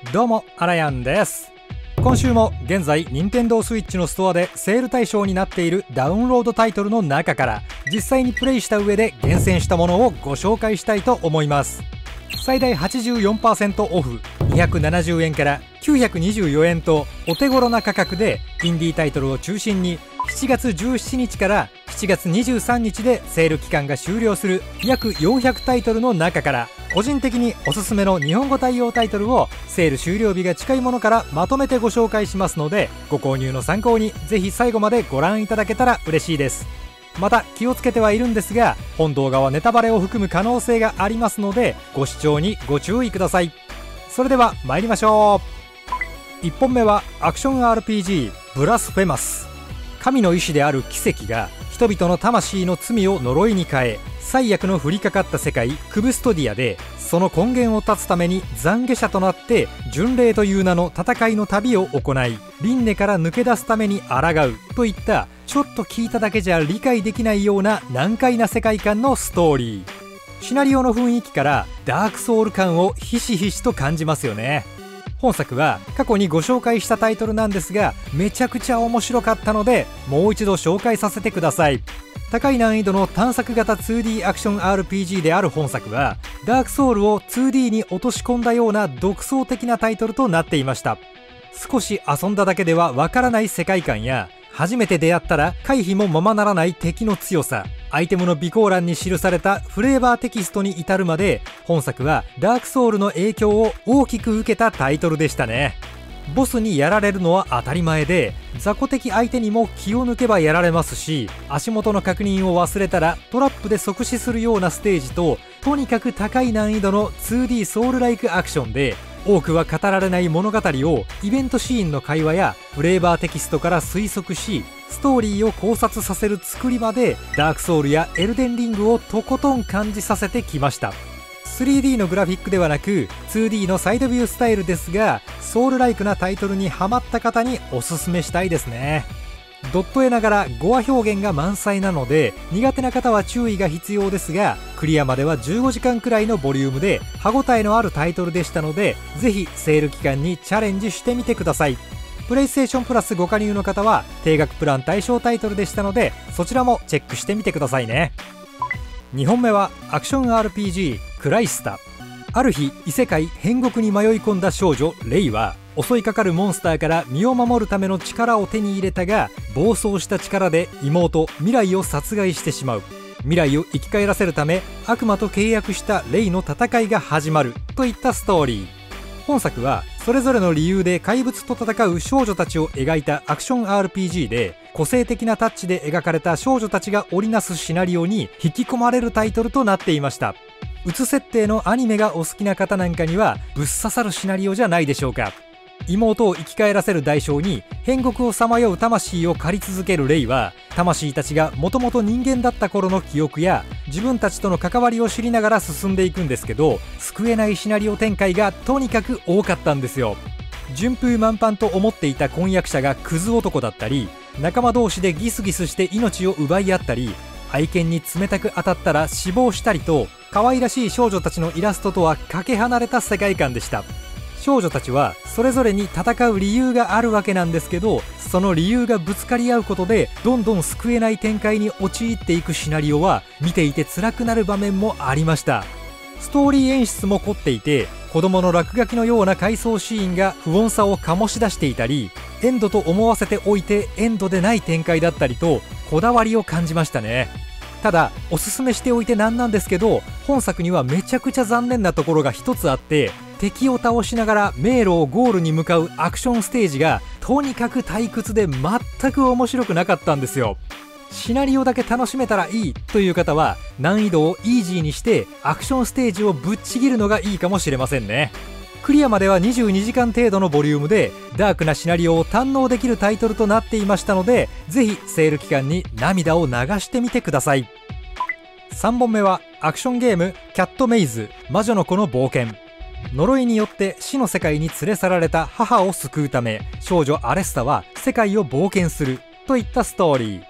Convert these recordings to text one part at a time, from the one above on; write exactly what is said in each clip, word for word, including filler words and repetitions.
どうもあらやんです。今週も現在 ニンテンドースイッチのストアでセール対象になっているダウンロードタイトルの中から実際にプレイした上で厳選したものをご紹介したいと思います。最大 はちじゅうよんパーセント オフにひゃくななじゅうえんからきゅうひゃくにじゅうよえんとお手頃な価格でインディータイトルを中心にしちがつじゅうしちにちからしちがつにじゅうさんにちでセール期間が終了する約よんひゃくタイトルの中から個人的におすすめの日本語対応タイトルをセール終了日が近いものからまとめてご紹介しますので、ご購入の参考にぜひ最後までご覧いただけたら嬉しいです。また気をつけてはいるんですが、本動画はネタバレを含む可能性がありますのでご視聴にご注意ください。それでは参りましょう。いっぽんめはアクション アールピージー ブラスフェマス。神の意志である奇跡が人々の魂の罪を呪いに変え、災厄の降りかかった世界クブストディアでその根源を断つために懺悔者となって巡礼という名の戦いの旅を行い、輪廻から抜け出すために抗うといったちょっと聞いただけじゃ理解できないような難解な世界観のストーリー。シナリオの雰囲気からダークソウル感をひしひしと感じますよね。本作は過去にご紹介したタイトルなんですが、めちゃくちゃ面白かったのでもう一度紹介させてください。高い難易度の探索型 ツーディー アクション アールピージー である本作はダークソウルを ツーディー に落とし込んだような独創的なタイトルとなっていました。少し遊んだだけではわからない世界観や初めて出会ったら回避もままならない敵の強さ、アイテムの備考欄に記されたフレーバーテキストに至るまで本作はダークソウルの影響を大きく受けたタイトルでしたね。ボスにやられるのは当たり前で、雑魚的相手にも気を抜けばやられますし、足元の確認を忘れたらトラップで即死するようなステージと、とにかく高い難易度の ツーディー ソウルライクアクションで多くは語られない物語をイベントシーンの会話やフレーバーテキストから推測し、ストーリーを考察させる作りまでダークソウルやエルデンリングをとことん感じさせてきました。スリーディー のグラフィックではなく ツーディー のサイドビュースタイルですが、ソウルライクなタイトルにハマった方におすすめしたいですね。ドット絵ながら語話表現が満載なので苦手な方は注意が必要ですが、クリアまではじゅうごじかんくらいのボリュームで歯ごたえのあるタイトルでしたので、ぜひセール期間にチャレンジしてみてください。プレイステーションプラスご加入の方は定額プラン対象タイトルでしたので、そちらもチェックしてみてくださいね。にほんめはアクション アールピージー クライスタ。ある日異世界変国に迷い込んだ少女レイは襲いかかるモンスターから身を守るための力を手に入れたが、暴走した力で妹ミライを殺害してしまう。ミライを生き返らせるため悪魔と契約したレイの戦いが始まるといったストーリー。本作はそれぞれの理由で怪物と戦う少女たちを描いたアクション アールピージー で、個性的なタッチで描かれた少女たちが織りなすシナリオに引き込まれるタイトルとなっていました。うつ設定のアニメがお好きな方なんかにはぶっ刺さるシナリオじゃないでしょうか。妹を生き返らせる代償に変国をさまよう魂を借り続けるレイは、魂たちがもともと人間だった頃の記憶や自分たちとの関わりを知りながら進んでいくんですけど、救えないシナリオ展開がとにかく多かったんですよ。順風満帆と思っていた婚約者がクズ男だったり、仲間同士でギスギスして命を奪い合ったり、愛犬に冷たく当たったら死亡したりと、可愛らしい少女たちのイラストとはかけ離れた世界観でした。少女たちはそれぞれに戦う理由があるわけなんですけど、その理由がぶつかり合うことでどんどん救えない展開に陥っていくシナリオは見ていて辛くなる場面もありました。ストーリー演出も凝っていて、子供の落書きのような回想シーンが不穏さを醸し出していたり、エンドと思わせておいてエンドでない展開だったりとこだわりを感じましたね。ただおすすめしておいてなんなんですけど、本作にはめちゃくちゃ残念なところが一つあって、敵を倒しながら迷路をゴールに向かうアクションステージがとにかく退屈で全く面白くなかったんですよ。シナリオだけ楽しめたらいいという方は難易度をイージーにしてアクションステージをぶっちぎるのがいいかもしれませんね。クリアまではにじゅうにじかん程度のボリュームでダークなシナリオを堪能できるタイトルとなっていましたので、ぜひセール期間に涙を流してみてください。さんぼんめはアクションゲームキャットメイズ魔女の子の冒険。呪いによって死の世界に連れ去られた母を救うため少女アレスタは世界を冒険するといったストーリー。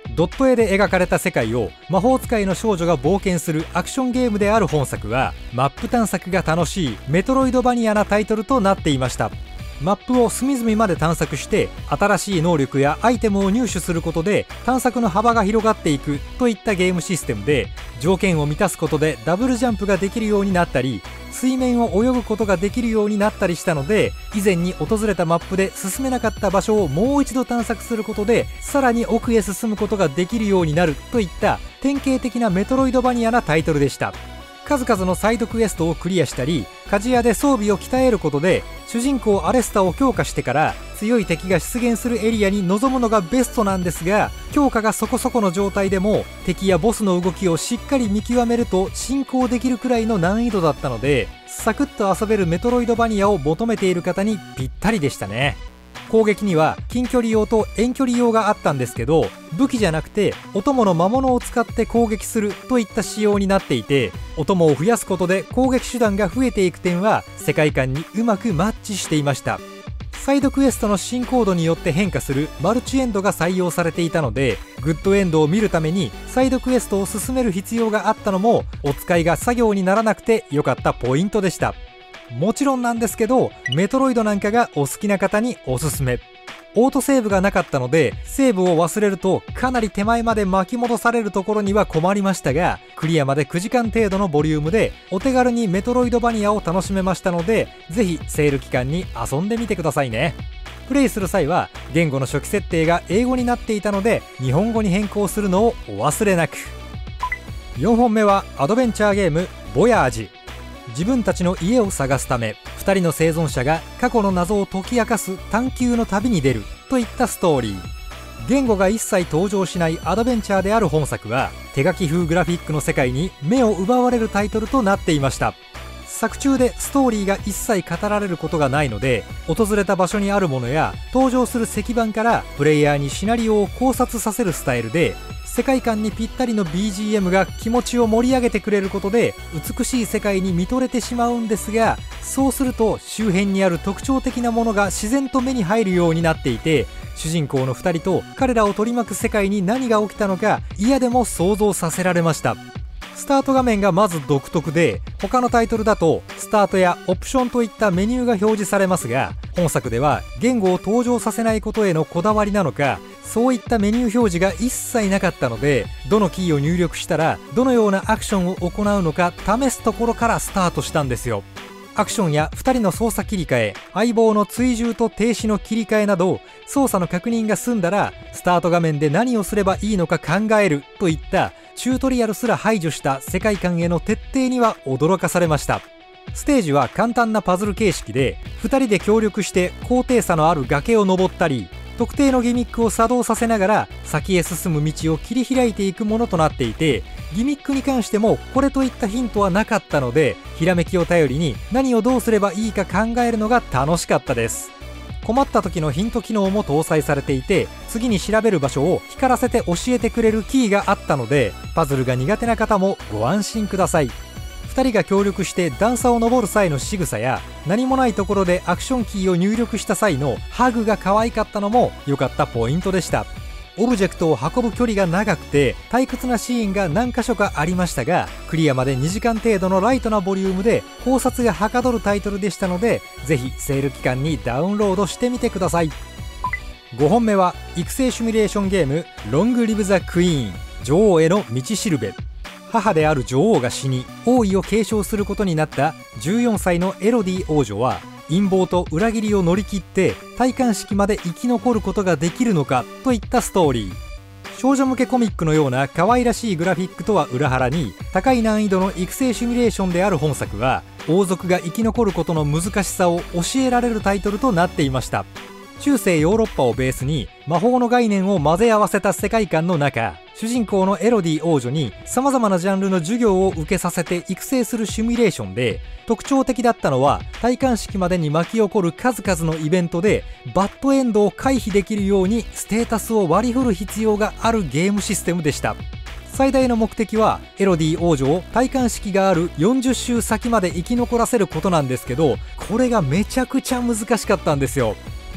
ドット絵で描かれた世界を魔法使いの少女が冒険するアクションゲームである本作は、マップ探索が楽しいメトロイドバニアなタイトルとなっていました。マップを隅々まで探索して新しい能力やアイテムを入手することで探索の幅が広がっていくといったゲームシステムで、条件を満たすことでダブルジャンプができるようになったり、水面を泳ぐことができるようになったりしたので、以前に訪れたマップで進めなかった場所をもう一度探索することでさらに奥へ進むことができるようになるといった典型的なメトロイドバニアなタイトルでした。数々のサイドクエストをクリアしたり、鍛冶屋で装備を鍛えることで主人公アレスタを強化してから強い敵が出現するエリアに臨むのがベストなんですが、強化がそこそこの状態でも敵やボスの動きをしっかり見極めると進行できるくらいの難易度だったので、サクッと遊べるメトロイドバニアを求めている方にぴったりでしたね。攻撃には近距離用と遠距離用があったんですけど、武器じゃなくてお供の魔物を使って攻撃するといった仕様になっていて、お供を増やすことで攻撃手段が増えていく点は世界観にうまくマッチしていました。サイドクエストの進行度によって変化するマルチエンドが採用されていたので、グッドエンドを見るためにサイドクエストを進める必要があったのもお使いが作業にならなくて良かったポイントでした。もちろんなんですけど、メトロイドなんかがお好きな方におすすめ。オートセーブがなかったのでセーブを忘れるとかなり手前まで巻き戻されるところには困りましたが、クリアまでくじかん程度のボリュームでお手軽にメトロイドバニアを楽しめましたので、ぜひセール期間に遊んでみてくださいね。プレイする際は言語の初期設定が英語になっていたので日本語に変更するのをお忘れなく。よんほんめはアドベンチャーゲームボヤージ。自分たちの家を探すためふたりの生存者が過去の謎を解き明かす探求の旅に出るといったストーリー。言語が一切登場しないアドベンチャーである本作は手書き風グラフィックの世界に目を奪われるタイトルとなっていました。作中でストーリーが一切語られることがないので、訪れた場所にあるものや登場する石板からプレイヤーにシナリオを考察させるスタイルで、世界観にぴったりの ビージーエム が気持ちを盛り上げてくれることで美しい世界に見とれてしまうんですが、そうすると周辺にある特徴的なものが自然と目に入るようになっていて、主人公のふたりと彼らを取り巻く世界に何が起きたのか嫌でも想像させられました。スタート画面がまず独特で、他のタイトルだとスタートやオプションといったメニューが表示されますが、本作では言語を登場させないことへのこだわりなのか、そういったメニュー表示が一切なかったので、どのキーを入力したらどのようなアクションを行うのか試すところからスタートしたんですよ。アクションやふたりの操作切り替え、相棒の追従と停止の切り替えなど操作の確認が済んだらスタート画面で何をすればいいのか考えるといったチュートリアルすら排除した世界観への徹底には驚かされました。ステージは簡単なパズル形式でふたりで協力して高低差のある崖を登ったり、特定のギミックを作動させながら先へ進む道を切り開いていくものとなっていて、ギミックに関してもこれといったヒントはなかったので、ひらめきを頼りに何をどうすればいいか考えるのが楽しかったです。困った時のヒント機能も搭載されていて、次に調べる場所を光らせて教えてくれるキーがあったので、パズルが苦手な方もご安心ください。ふたりが協力して段差を登る際の仕草や、何もないところでアクションキーを入力した際のハグが可愛かったのも良かったポイントでした。オブジェクトを運ぶ距離が長くて退屈なシーンが何箇所かありましたが、クリアまでにじかん程度のライトなボリュームで考察がはかどるタイトルでしたので、ぜひセール期間にダウンロードしてみてください。ごほんめは育成シミュレーションゲームロングリブ・ザ・クイーン、女王への道しるべ。母である女王が死に王位を継承することになったじゅうよんさいのエロディ王女は、陰謀と裏切りを乗り切って戴冠式まで生き残ることができるのかといったストーリー。少女向けコミックのような可愛らしいグラフィックとは裏腹に、高い難易度の育成シミュレーションである本作は王族が生き残ることの難しさを教えられるタイトルとなっていました。中世ヨーロッパをベースに魔法の概念を混ぜ合わせた世界観の中、主人公のエロディ王女に様々なジャンルの授業を受けさせて育成するシミュレーションで、特徴的だったのは戴冠式までに巻き起こる数々のイベントでバッドエンドを回避できるようにステータスを割り振る必要があるゲームシステムでした。最大の目的はエロディ王女を戴冠式があるよんじゅっしゅう先まで生き残らせることなんですけど、これがめちゃくちゃ難しかったんですよ。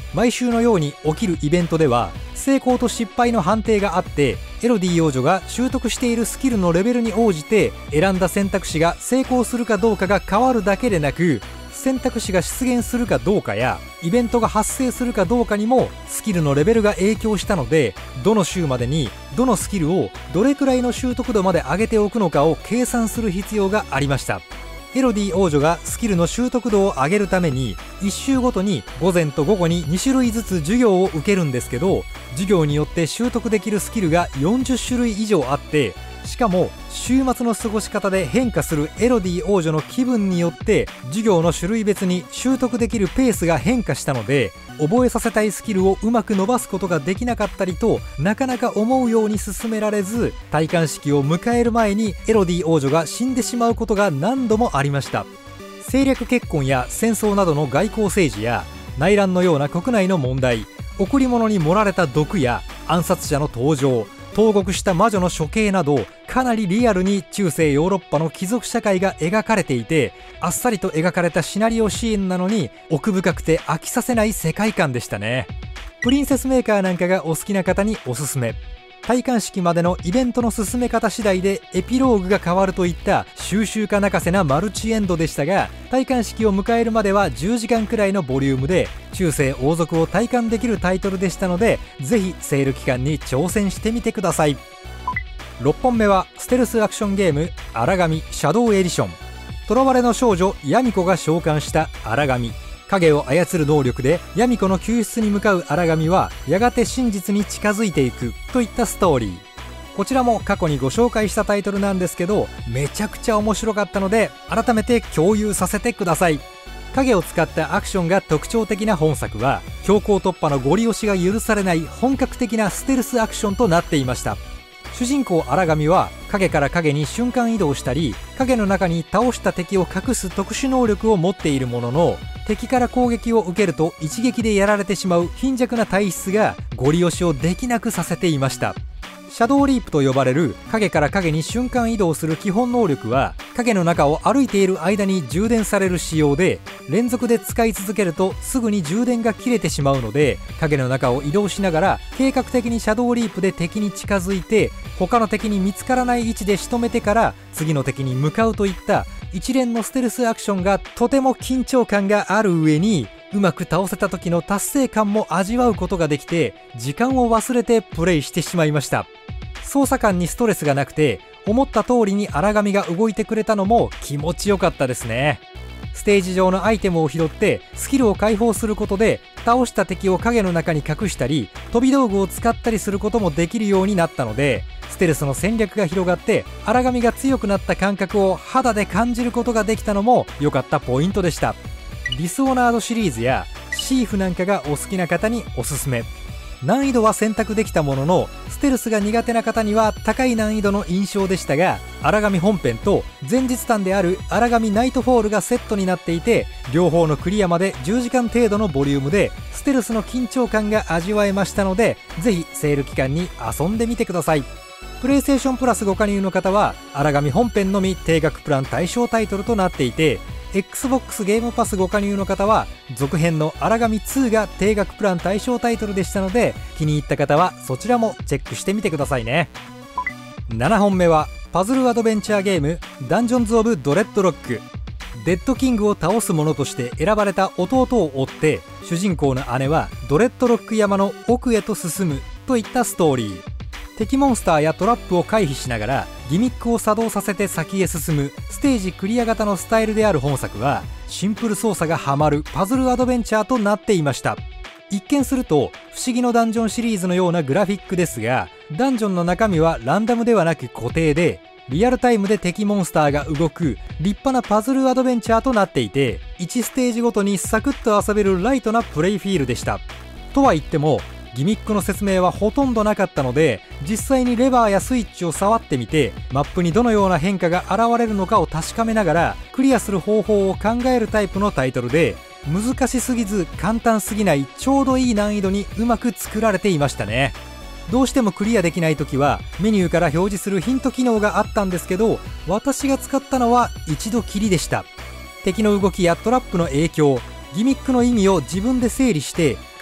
毎週のように起きるイベントでは成功と失敗の判定があって、エロディ王女が習得しているスキルのレベルに応じて選んだ選択肢が成功するかどうかが変わるだけでなく、選択肢が出現するかどうかやイベントが発生するかどうかにもスキルのレベルが影響したので、どの週までにどのスキルをどれくらいの習得度まで上げておくのかを計算する必要がありました。エロディ王女がスキルの習得度を上げるためにいっ週ごとに午前と午後にに種類ずつ授業を受けるんですけど、授業によって習得できるスキルがよんじゅっ種類以上あって、しかも週末の過ごし方で変化するエロディ王女の気分によって授業の種類別に習得できるペースが変化したので、覚えさせたいスキルをうまく伸ばすことができなかったりと、なかなか思うように進められず、戴冠式を迎える前にエロディ王女が死んでしまうことが何度もありました。政略結婚や戦争などの外交政治や内乱のような国内の問題、贈り物に盛られた毒や暗殺者の登場、投獄した魔女の処刑など、かなりリアルに中世ヨーロッパの貴族社会が描かれていて、あっさりと描かれたシナリオシーンなのに奥深くて飽きさせない世界観でしたね。プリンセスメーカーなんかがお好きな方におすすめ。戴冠式までのイベントの進め方次第でエピローグが変わるといった収集家泣かせなマルチエンドでしたが、戴冠式を迎えるまではじゅうじかんくらいのボリュームで中世王族を体感できるタイトルでしたので、ぜひセール期間に挑戦してみてください。ろっぽんめはステルスアクションゲーム荒神シャドウエディション。囚われの少女ヤミコが召喚した荒神、影を操る能力でヤミコの救出に向かう荒神はやがて真実に近づいていくといったストーリー。こちらも過去にご紹介したタイトルなんですけど、めちゃくちゃ面白かったので改めて共有させてください。影を使ったアクションが特徴的な本作は、強行突破のゴリ押しが許されない本格的なステルスアクションとなっていました。主人公荒神は影から影に瞬間移動したり、影の中に倒した敵を隠す特殊能力を持っているものの、敵から攻撃を受けると一撃でやられてしまう貧弱な体質がゴリ押しをできなくさせていました。シャドウリープと呼ばれる影から影に瞬間移動する基本能力は、影の中を歩いている間に充電される仕様で、連続で使い続けるとすぐに充電が切れてしまうので、影の中を移動しながら計画的にシャドウリープで敵に近づいて、他の敵に見つからない位置で仕留めてから次の敵に向かうといった一連のステルスアクションがとても緊張感がある上に、うまく倒せた時の達成感も味わうことができて、時間を忘れてプレイしてしまいました。操作感にストレスがなくて、思った通りに荒神が動いてくれたのも気持ちよかったですね。ステージ上のアイテムを拾ってスキルを解放することで、倒した敵を影の中に隠したり飛び道具を使ったりすることもできるようになったので、ステルスの戦略が広がって荒神が強くなった感覚を肌で感じることができたのも良かったポイントでした。ディスオナードシリーズやシーフなんかがお好きな方におすすめ。難易度は選択できたものの、ステルスが苦手な方には高い難易度の印象でしたが、荒神本編と前日譚である荒神ナイトフォールがセットになっていて、両方のクリアまでじゅうじかん程度のボリュームでステルスの緊張感が味わえましたので、ぜひセール期間に遊んでみてください。プレイステーションプラスご加入の方は荒神本編のみ定額プラン対象タイトルとなっていて、 Xbox ゲームパスご加入の方は続編の荒神ツーが定額プラン対象タイトルでしたので、気に入った方はそちらもチェックしてみてくださいね。ななほんめはパズルアドベンチャーゲームダンジョンズ・オブ・ドレッドロック。デッドキングを倒す者として選ばれた弟を追って、主人公の姉はドレッドロック山の奥へと進むといったストーリー。敵モンスターやトラップを回避しながらギミックを作動させて先へ進むステージクリア型のスタイルである本作は、シンプル操作がハマるパズルアドベンチャーとなっていました。一見すると不思議のダンジョンシリーズのようなグラフィックですが、ダンジョンの中身はランダムではなく固定で、リアルタイムで敵モンスターが動く立派なパズルアドベンチャーとなっていて、いちステージごとにサクッと遊べるライトなプレイフィールでした。とは言ってもギミックの説明はほとんどなかったので、実際にレバーやスイッチを触ってみてマップにどのような変化が現れるのかを確かめながらクリアする方法を考えるタイプのタイトルで、難しすぎず簡単すぎないちょうどいい難易度にうまく作られていましたね。どうしてもクリアできない時はメニューから表示するヒント機能があったんですけど、私が使ったのは一度きりでした。敵の動きやトラップの影響、ギミックの意味を自分で整理して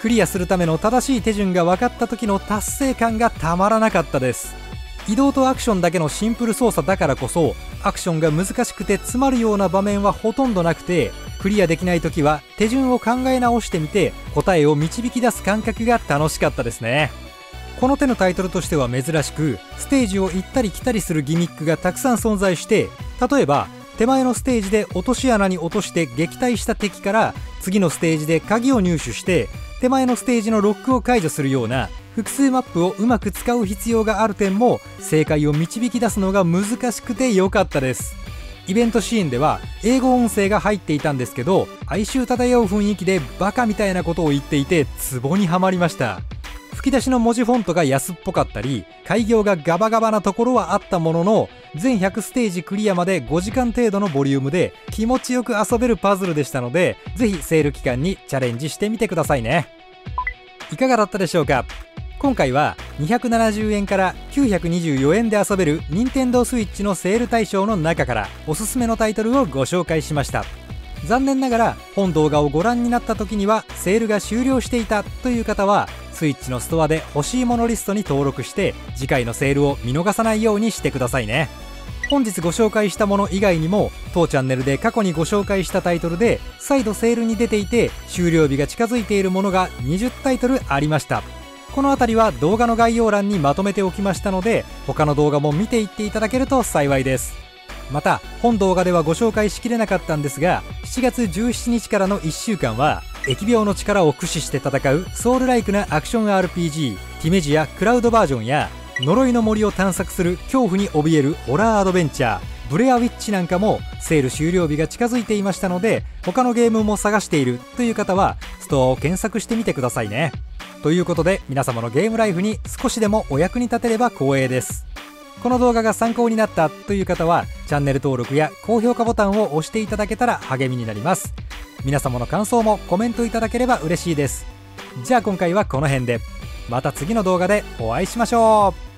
クリアするための正しい手順が分かった時の達成感がたまらなかったです。移動とアクションだけのシンプル操作だからこそ、アクションが難しくて詰まるような場面はほとんどなくて、クリアできない時は手順を考え直してみて答えを導き出す感覚が楽しかったですね。この手のタイトルとしては珍しく、ステージを行ったり来たりするギミックがたくさん存在して、例えば手前のステージで落とし穴に落として撃退した敵から次のステージで鍵を入手して手前のステージのロックを解除するような複数マップをうまく使う必要がある点も正解を導き出すのが難しくて良かったです。イベントシーンでは英語音声が入っていたんですけど、哀愁漂う雰囲気でバカみたいなことを言っていてツボにはまりました。吹き出しの文字フォントが安っぽかったり開業がガバガバなところはあったものの、全ひゃくステージクリアまでごじかん程度のボリュームで気持ちよく遊べるパズルでしたので、ぜひセール期間にチャレンジしてみてくださいね。いかがだったでしょうか。今回はにひゃくななじゅうえんからきゅうひゃくにじゅうよえんで遊べる ニンテンドースイッチのセール対象の中からおすすめのタイトルをご紹介しました。残念ながら本動画をご覧になった時にはセールが終了していたという方は、スイッチのストアで欲しいものリストに登録して次回のセールを見逃さないようにしてくださいね。本日ご紹介したもの以外にも当チャンネルで過去にご紹介したタイトルで再度セールに出ていて終了日が近づいているものがにじゅうタイトルありました。この辺りは動画の概要欄にまとめておきましたので、他の動画も見ていっていただけると幸いです。また本動画ではご紹介しきれなかったんですが、しちがつじゅうしちにちからのいっしゅうかんは疫病の力を駆使して戦うソウルライクなアクション アールピージー ティメジアクラウドバージョンや、呪いの森を探索する恐怖に怯えるホラーアドベンチャーブレアウィッチなんかもセール終了日が近づいていましたので、他のゲームも探しているという方はストアを検索してみてくださいね。ということで皆様のゲームライフに少しでもお役に立てれば光栄です。この動画が参考になったという方はチャンネル登録や高評価ボタンを押していただけたら励みになります。皆様の感想もコメントいただければ嬉しいです。じゃあ今回はこの辺で、また次の動画でお会いしましょう。